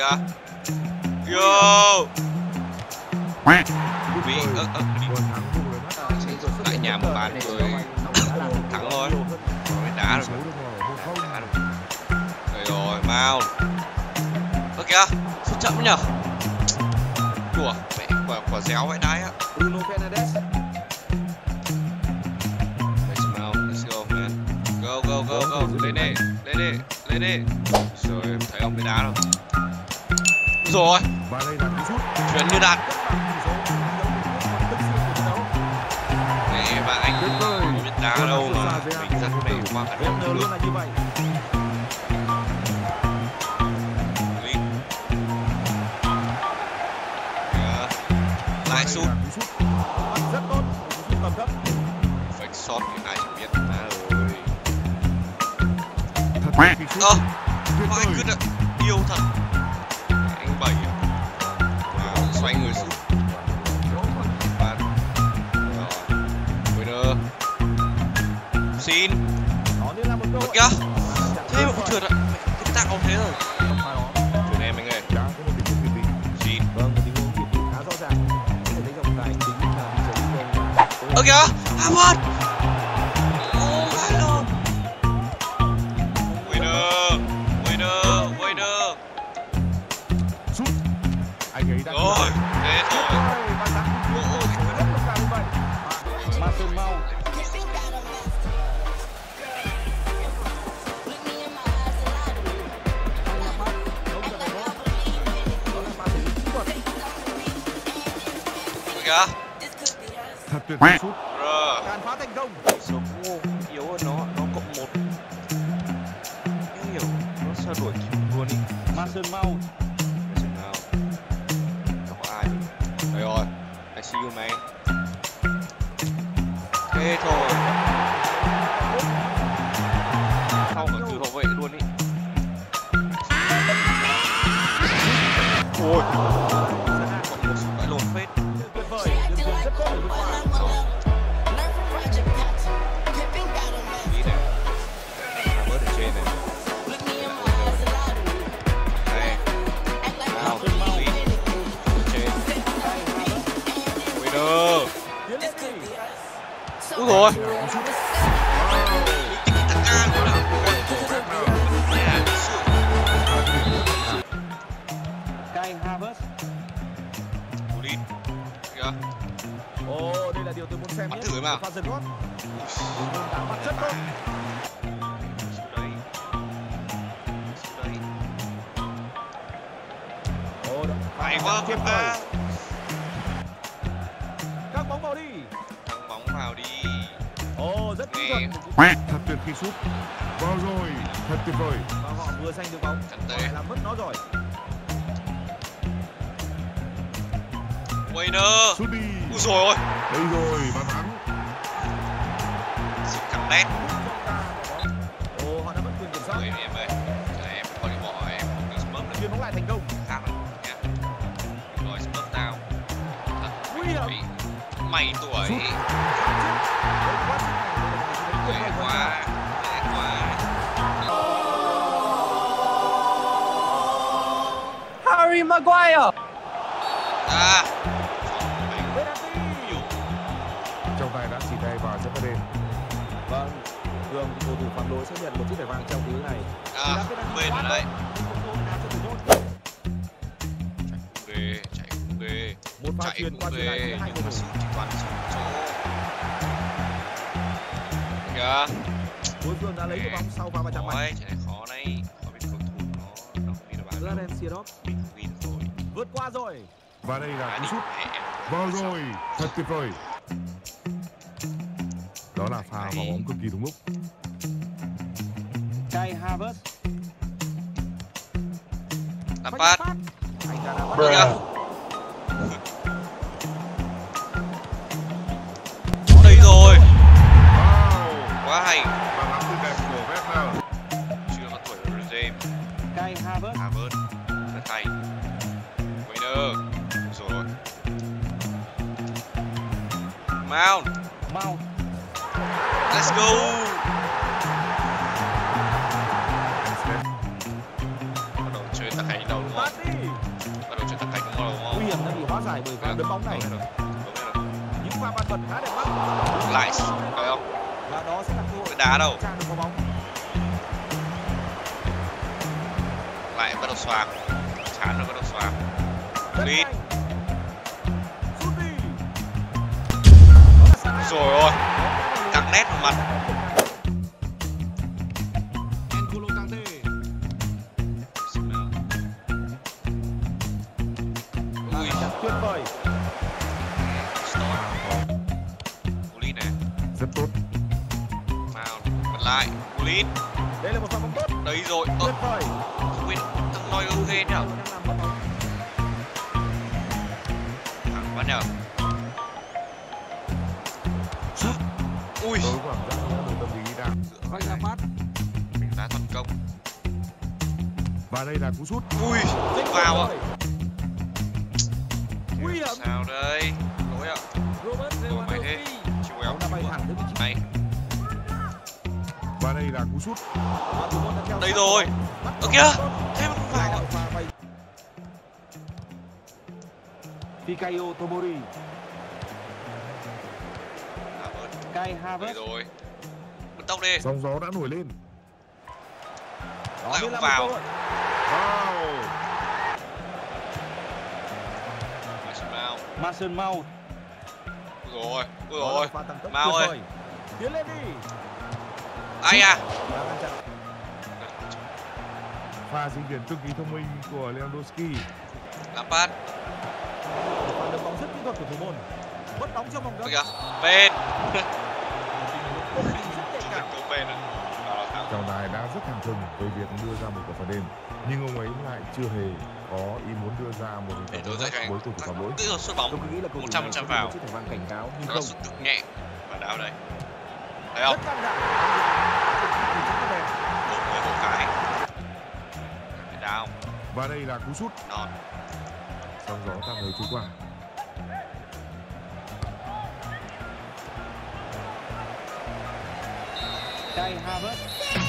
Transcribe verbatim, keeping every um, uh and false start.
kìa. Yo. Bị ơ ơ đi. Tại nhà một bàn rồi thắng thôi. Rồi đá rồi. Đá rồi. Rồi rồi, Mount. Ơ kìa, sút chậm nhở. Đùa, mẹ quả quả déo vậy đái á. Bruno Fernandes. Let's go, man. Go, go, go, go. Lên đi, lên đi, lên đi. Rồi, em thấy ông bị đá rồi. Rồi. Chuyển như đạt. Nè, và anh không biết đá đâu mà mình dắt về qua cả đường được. Luôn là như vậy. Lại sút. Rất tốt. Sút tầm thấp. Fake shot như này chẳng biết đá rồi. Ơ, vãi cứ đã yêu thật. Anh bảy à? Wow, xoay người sút. Bạn. Rồi. Winner. Xin. Ơ kìa. Thế mà cũng trượt ạ. Cái tạo thế rồi. Trượt em anh ơi. Xin. Ơ kìa. Hamad. Oh my lord. Winner. Winner. Winner. Rồi. Thế thôi. Mason Mount. Kìa. Thật tuyệt vời sút. Rồi. Cản phá thành công. Số vô yếu hơn nó, nó cộng một. Không hiểu, nó sao đuổi kịp luôn đi. Mason Mount. Mason Mount. Không có ai. Đây rồi, I see you man. Thế thôi. Sau cả từ hậu vệ luôn đi. Ôi. Còn một sự bãi lồn phết. Tuyệt vời, đường truyền rất tốt để vượt qua. Đi này. À, bớt ở trên này. Đây. Nào, đi. Ở trên. Winner. Úi rồi. Kai Havertz. Ulin. Kìa. Ồ, đây là điều tôi muốn xem Bắn nhất. thử mà. Pha dần gót. Đá bắn rất tốt. Đấy. Đấy. Ồ, đó. Hay quá Tuyệt ba. vời. Các bóng vào đi. Thắng bóng vào đi. Ồ, rất kỹ Nghe. thuật. Thật tuyệt khi sút. Vào rồi, thật tuyệt vời. Và họ vừa giành được bóng. Thật Họ tệ. lại làm mất nó rồi. Winner. Sút đi. Úi dồi ôi. Đây rồi, bàn thắng. Xịt cắm nét. Ồ, họ đã mất quyền kiểm soát. Ôi em ơi. Giờ em không đi bỏ em không đi smurf nữa. Chuyền bóng lại thành công. Khác rồi nha. Rồi smurf tao. Thật. Nguy hiểm. Tuổi. Mày tuổi. Sút. Mẹ quá. Mẹ quá. Harry Maguire. À. Trọng tài đã chỉ tay vào chấm đen. Vâng, Cường cầu thủ phạm lỗi sẽ nhận một chiếc thẻ vàng trong thứ này. À, bên ở đây. Chạy ghê, chạy ghê. Một pha Chạy chuyền cũng qua chuyền lại ghê, giữa hai nhưng cầu mà thủ. sút chỉ toàn sút chỗ. Kìa. Đối phương đã lấy được bóng sau pha va chạm mạnh. Ôi, chạy này khó này. Có biết cầu thủ nó nó không đi được bàn đâu. Raden Siedorf Mình win rồi. vượt qua rồi. Và đây là Cái cú đi sút. mẹ em. Vào rồi, thật tuyệt vời. Đó là pha vào bóng cực kỳ đúng lúc. Kai Havertz. Làm phát. Anh ta đã bắt Được được. chưa? Đây rồi. Wow, Quá hay. bàn thắng tuyệt đẹp của Werner. Chưa có tuổi của James. Kai Havertz. Havertz. Rất hay. Winner. Rồi. Mount. Mount. Let's go. Bắt đầu chơi tạc hành đầu đúng không? Bắt đi. giải bởi pha đấm bóng này. Đúng rồi, đúng rồi. Những pha bàn vật khá đẹp mắt. Lại phải không? Và đó sẽ là cơ hội Cái đá đâu? Trang được có bóng. Lại bắt đầu xoạc. Chán rồi bắt đầu xoạc. Rất Lít. nhanh. Sút đi. Đó là Salah. Rồi ôi, căng nét vào mặt. N'Golo Kanté. Ui, Chặt tuyệt vời. Gullit này. Rất tốt. Mount, bật lại. Gullit. Đây là một pha bóng tốt. Đấy rồi. Ơ, Tuyệt vời. không biết thằng Neuer ghê nhở. Đang làm bóng. Thẳng quá nhở. Ui, Tôi cảm giác là đội tâm lý đang. Vâng là phát. mình đá thành công. Và đây là cú sút. Ui, vào ạ. Nguy hiểm. Sao đây? Lỗi ạ. Robert Ôi, mày thế. Lewandowski. Chịu eo. Bóng đã bay thẳng tới vị trí. Này, Và đây là cú sút. Và thủ môn đã theo đây sát rồi. bóng. Bắt Ơ bóng kìa, tốt. thế mà không vào ạ. Pha bay. Fikayo Tomori. À, vớt. Kai Đây Havertz. rồi. Bật tốc đi. Sóng gió đã nổi lên. Đó Lại mới không là một vào. cơ hội. Wow. Mason Mount. Mason Mount. Ui rồi, ui Đó là rồi. pha tăng tốc Mount tuyệt ơi. vời. Tiến lên đi. Ai à? Và ngăn chặn. Pha di chuyển cực kỳ thông minh của Lewandowski. Lampard. Pha đấm bóng rất kỹ thuật của thủ môn. Mất bóng trong vòng Ôi cấm. kìa. Bên. Công trình rất nhạy cảm. Công bên à? Đó là thắng. Trọng tài đã rất thẳng thừng với việc đưa ra một quả phạt đền, nhưng ông ấy lại chưa hề có ý muốn đưa ra một hình Để phạt tôi dạy cho với anh. cầu thủ phạm lỗi. Cứ rồi sút bóng. Tôi cứ nghĩ là cầu thủ một trăm này phần trăm sẽ vào. một chiếc thẻ vàng cảnh cáo nhưng Nó không. sút cực nhẹ. Và đá vào đây. Thấy không? Rất căng thẳng. Thì rất là đẹp. Một người một cái. Cái đá không? Và đây là cú sút. Non. Sóng gió tạm thời trôi qua. Kai Havertz.